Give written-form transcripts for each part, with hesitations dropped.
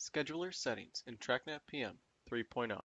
Scheduler Settings in TRAKnet PM 3.0.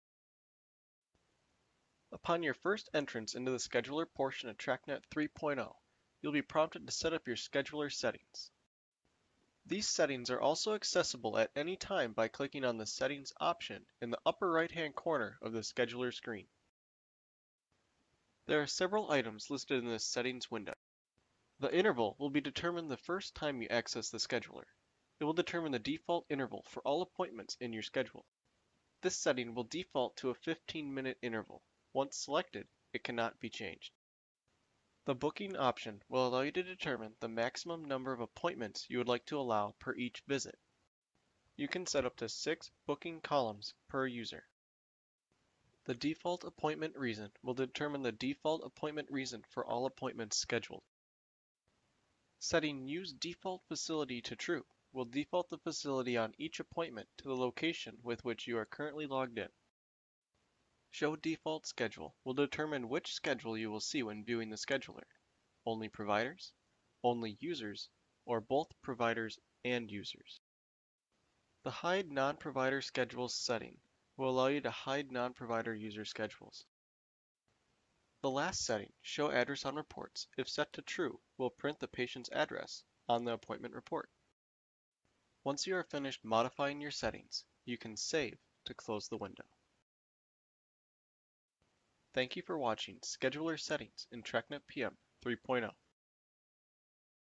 Upon your first entrance into the Scheduler portion of TRAKnet 3.0, you'll be prompted to set up your scheduler settings. These settings are also accessible at any time by clicking on the Settings option in the upper right-hand corner of the scheduler screen. There are several items listed in this settings window. The interval will be determined the first time you access the scheduler. It will determine the default interval for all appointments in your schedule. This setting will default to a 15-minute interval. Once selected, it cannot be changed. The booking option will allow you to determine the maximum number of appointments you would like to allow per each visit. You can set up to 6 booking columns per user. The default appointment reason will determine the default appointment reason for all appointments scheduled. Setting Use Default Facility to True will default the facility on each appointment to the location with which you are currently logged in. Show Default Schedule will determine which schedule you will see when viewing the scheduler: only providers, only users, or both providers and users. The Hide Non-Provider Schedules setting will allow you to hide non-provider user schedules. The last setting, Show Address on Reports, if set to True, will print the patient's address on the appointment report. Once you are finished modifying your settings, you can save to close the window. Thank you for watching Scheduler Settings in TRAKnet PM 3.0.